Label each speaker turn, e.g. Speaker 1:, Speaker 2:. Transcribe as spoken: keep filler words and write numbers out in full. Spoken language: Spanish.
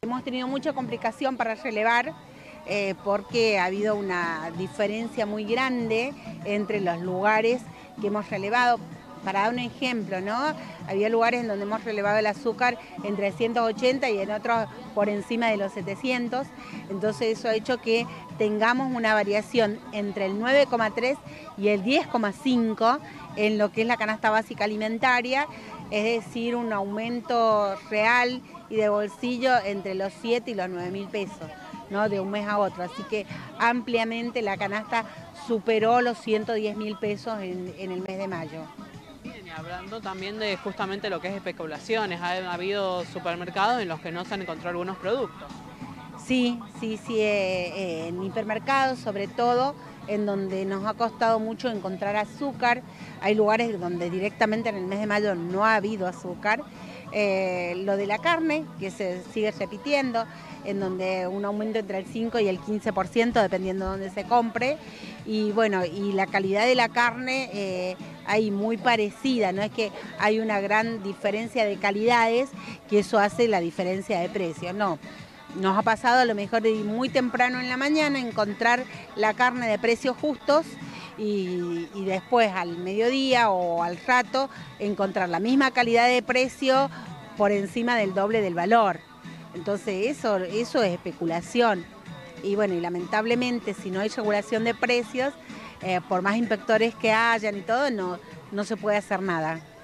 Speaker 1: Hemos tenido mucha complicación para relevar eh, porque ha habido una diferencia muy grande entre los lugares que hemos relevado. Para dar un ejemplo, ¿no? Había lugares en donde hemos relevado el azúcar en trescientos ochenta y en otros por encima de los setecientos. Entonces eso ha hecho que tengamos una variación entre el nueve coma tres y el diez coma cinco en lo que es la canasta básica alimentaria, es decir, un aumento real y de bolsillo entre los siete y los nueve mil pesos, ¿no? De un mes a otro. Así que ampliamente la canasta superó los ciento diez mil pesos en, en el mes de mayo.
Speaker 2: Bien, y hablando también de justamente lo que es especulaciones, ha, ha habido supermercados en los que no se han encontrado algunos productos.
Speaker 1: Sí, sí, sí, eh, eh, en hipermercados sobre todo, en donde nos ha costado mucho encontrar azúcar. Hay lugares donde directamente en el mes de mayo no ha habido azúcar. Eh, lo de la carne, que se sigue repitiendo, en donde un aumento entre el cinco y el quince por ciento, dependiendo de dónde se compre. Y bueno, y la calidad de la carne eh, hay muy parecida, no es que hay una gran diferencia de calidades, que eso hace la diferencia de precios, no. Nos ha pasado a lo mejor de ir muy temprano en la mañana, encontrar la carne de precios justos y, y después al mediodía o al rato encontrar la misma calidad de precio por encima del doble del valor. Entonces eso, eso es especulación. Y bueno, y lamentablemente si no hay regulación de precios, eh, por más inspectores que hayan y todo, no, no se puede hacer nada.